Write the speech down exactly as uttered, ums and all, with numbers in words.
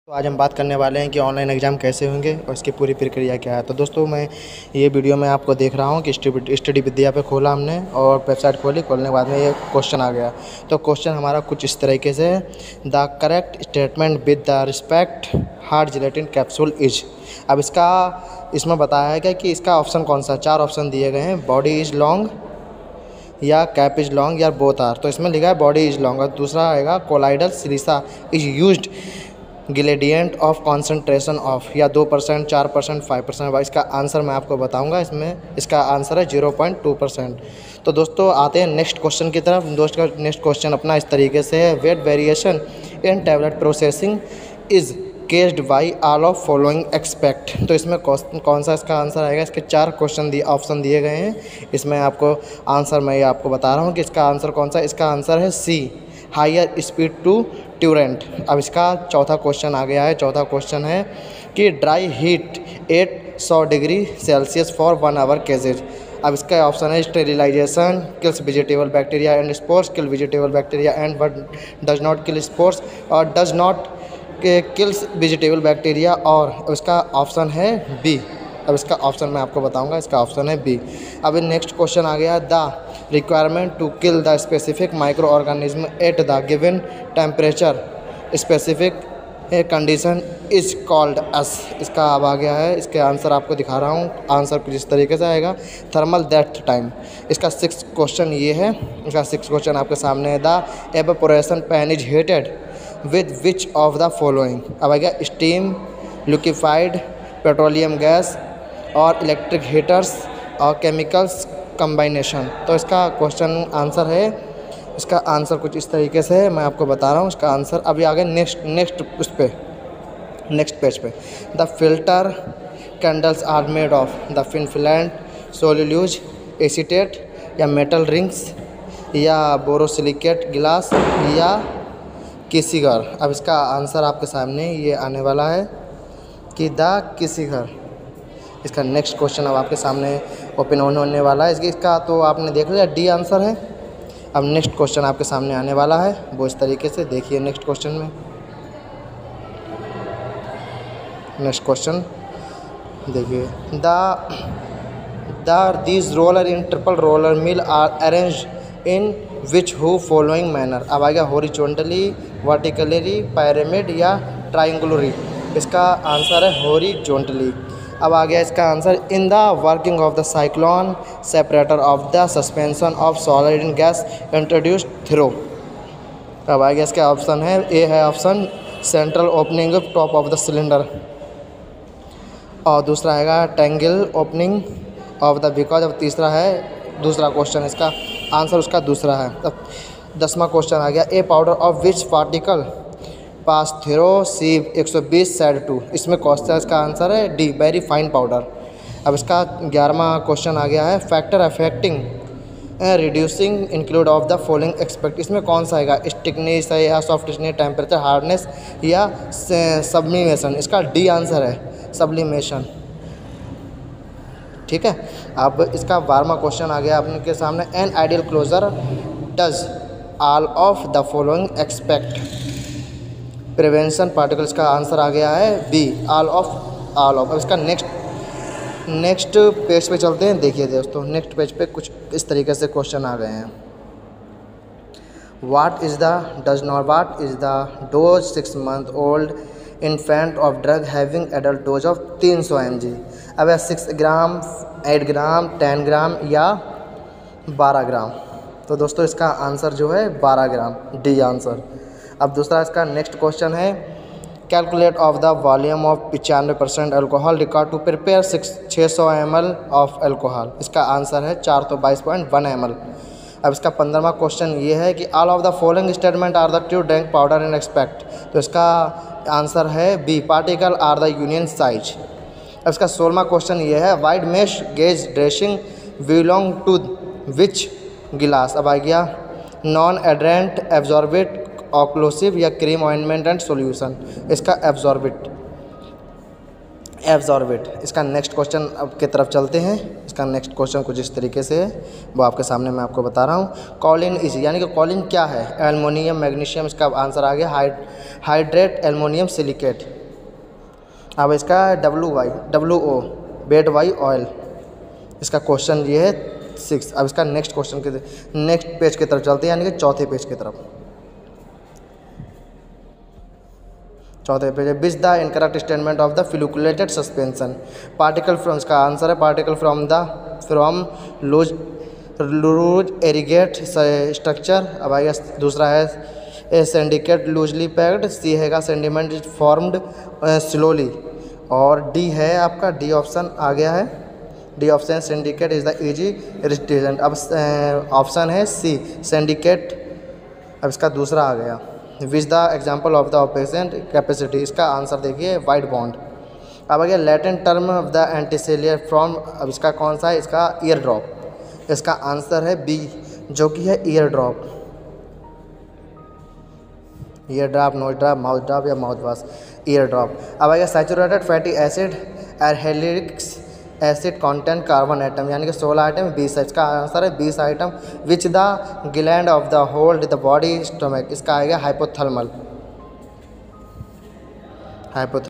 तो आज हम बात करने वाले हैं कि ऑनलाइन एग्ज़ाम कैसे होंगे और इसकी पूरी प्रक्रिया क्या है। तो दोस्तों मैं ये वीडियो में आपको देख रहा हूँ कि स्टडी स्टडी विद्या पे खोला हमने और वेबसाइट खोली। खोलने के बाद में ये क्वेश्चन आ गया। तो क्वेश्चन हमारा कुछ इस तरीके से है, the correct statement with the respect hard gelatin capsule is. अब इसका इसमें बताया गया कि इसका ऑप्शन कौन सा, चार ऑप्शन दिए गए हैं, बॉडी इज़ लॉन्ग या कैप इज़ लॉन्ग या बोथ आर। तो इसमें लिखा है बॉडी इज़ लॉन्ग और दूसरा आएगा colloidal silica is used gradient of concentration of, या दो परसेंट चार परसेंट फाइव परसेंट। इसका आंसर मैं आपको बताऊंगा। इसमें इसका आंसर है जीरो पॉइंट टू परसेंट। तो दोस्तों आते हैं नेक्स्ट क्वेश्चन की तरफ। दोस्तों नेक्स्ट क्वेश्चन अपना इस तरीके से है, weight variation in tablet processing is caused by all of following except. तो इसमें कौन सा इसका आंसर आएगा। इसके चार क्वेश्चन दिए ऑप्शन दिए गए हैं। इसमें आपको आंसर मैं आपको बता रहा हूँ कि इसका आंसर कौन सा। इसका आंसर है C, higher speed to turret. अब इसका चौथा क्वेश्चन आ गया है। चौथा क्वेश्चन है कि ड्राई हीट एट सौ degree Celsius for one hour causes. अब इसका ऑप्शन है sterilisation kills vegetable bacteria and spores, kill vegetable bacteria and but does not kill spores, और does not kills vegetable bacteria, और इसका option है B. अब इसका ऑप्शन मैं आपको बताऊंगा। इसका ऑप्शन है बी। अब नेक्स्ट क्वेश्चन आ गया, the requirement to kill the specific microorganism at the given temperature specific condition is called as. इसका अब आ गया है। इसके आंसर आपको दिखा रहा हूँ। आंसर कुछ इस तरीके से आएगा, थर्मल डेथ टाइम। इसका सिक्स क्वेश्चन ये है। इसका सिक्स क्वेश्चन आपके सामने है, the evaporation pan is heated with which of the following. अब आ गया स्टीम, लिक्विफाइड पेट्रोलियम गैस और इलेक्ट्रिक हीटर्स और केमिकल्स कम्बाइनेशन। तो इसका क्वेश्चन आंसर है, इसका आंसर कुछ इस तरीके से है, मैं आपको बता रहा हूँ। इसका आंसर अभी आगे नेक्स्ट नेक्स्ट उस पे नेक्स्ट पेज पे। The filter candles are made of the फिनफिलेंट सोल्यूज एसीटेट या मेटल रिंग्स या बोरोसिलिकेट गिलास या किसीगर। अब इसका आंसर आपके सामने ये आने वाला है कि द किसीगर। इसका नेक्स्ट क्वेश्चन अब आपके सामने ओपन होने वाला है। इसकी इसका तो आपने देख लिया, डी आंसर है। अब नेक्स्ट क्वेश्चन आपके सामने आने वाला है, वो इस तरीके से देखिए। नेक्स्ट क्वेश्चन में नेक्स्ट क्वेश्चन देखिए, the the these roller in triple roller mill are arrange in which who following manner. अब आ गया हॉरिजॉन्टली, वर्टिकली, पिरामिड या ट्राइंगुलरी। इसका आंसर है हॉरिजॉन्टली। अब आ गया इसका answer, in the working of the cyclone separator of the suspension of solid in gas introduced through. अब आ गया इसका ऑप्शन है, ए है option central opening top of the cylinder, और दूसरा आएगा tangle opening of the because. अब तीसरा है दूसरा क्वेश्चन, इसका आंसर उसका दूसरा है। अब दसवां क्वेश्चन आ गया, a powder of which particle pass through sieve एक सौ बीस साइड टू। इसमें क्वेश्चन इसका आंसर है डी, वेरी फाइन पाउडर। अब इसका ग्यारहवां क्वेश्चन आ गया है, factor affecting reducing include of the following except. इसमें कौन सा आएगा, स्टिकनेस है या सॉफ्टनेस, टेम्परेचर, हार्डनेस या सब्लिमेशन। इसका डी आंसर है, सब्लिमेशन। ठीक है। अब इसका बारहवां क्वेश्चन आ गया अपने के सामने, an ideal closure does all of the following except prevention particles. का आंसर आ गया है B, all of all of. अब इसका नेक्स्ट नेक्स्ट पेज पे चलते हैं। देखिए दोस्तों नेक्स्ट पेज पे कुछ इस तरीके से क्वेश्चन आ गए हैं, what is the does not what is the dose six month old infant of drug having adult dose of तीन सौ एम जी। अब six gram, eight gram, ten gram या बारह ग्राम। तो दोस्तों इसका आंसर जो है बारह ग्राम, डी आंसर। अब दूसरा इसका नेक्स्ट क्वेश्चन है, calculate of the volume of पचानवे percent alcohol record to prepare six छः सौ एम एल ऑफ एल्कोहल। इसका आंसर है चार सौ बाईस पॉइंट वन एम एल। अब इसका पंद्रहवां क्वेश्चन ये है कि all of the following statement are the true drink powder in except. तो इसका आंसर है B, particle are the union size. अब इसका सोलहवां क्वेश्चन ये है, wide mesh gauze dressing belong to which glass. अब आ गया नॉन एड्रेंट, एब्जॉर्बेट, ऑक्लोसिव या क्रीम ऑइंटमेंट एंड सॉल्यूशन। इसका एब्जॉर्बिट। एब्जॉर्बेट। इसका नेक्स्ट क्वेश्चन अब की तरफ चलते हैं। इसका नेक्स्ट क्वेश्चन कुछ इस तरीके से है, वो आपके सामने मैं आपको बता रहा हूँ। कॉलिन इज यानी कि कॉलिन क्या है? Aluminium magnesium. इसका आंसर आ गया हाइड हाइड्रेट एल्युमिनियम सिलिकेट। अब इसका W Y W O bed Y oil. इसका क्वेश्चन ये है सिक्स। अब इसका नेक्स्ट क्वेश्चन के नेक्स्ट पेज की तरफ चलते हैं, यानी कि चौथे पेज की तरफ। चौथे पेज है which the incorrect statement of the flocculated suspension particle from. इसका आंसर है particle from the from loose loose aggregate structure. अब आएगा दूसरा है सिंडिकेट लूजली पैक्ड। सी हैगा सेंडिमेंट इज फॉर्म्ड स्लोली। और डी है आपका डी ऑप्शन आ गया है। D option sediment is the easy रिस्टेजेंट। अब ऑप्शन है सी सिंडिकेट। अब इसका दूसरा आ गया which the example of the operation capacity. इसका आंसर देखिए वाइट बॉन्ड। अब आ गया लैटिन टर्म ऑफ द एंटीसेलियर फ्रॉम। अब इसका कौन सा है? इसका ईयर ड्रॉप। इसका आंसर है बी जो कि है ear drop. Ear drop, nose drop, mouth drop या माउथ वॉश, ईयर ड्रॉप। अब आ गया सैचुरेटेड फैटी एसिड एरहेलिक्स एसिड कंटेंट कार्बन आइटम, यानी कि सोलह आइटम बीस है। इसका आंसर है बीस atom. Which the gland of the hold the body stomach. इसका आएगा हाइपोथैलेमस। हाइपोथैलेमस